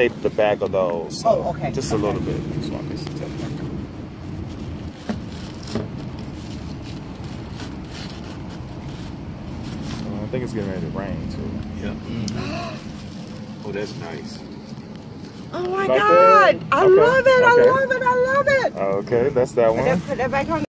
tape the back of those. So Oh, okay. Just a little bit. Just want this to tape. I think it's getting ready to rain too. Yep. Oh, that's nice. Oh my Like God! that? I Okay. love it! Okay. I love it! I love it! Okay, that's that one. Put that back on.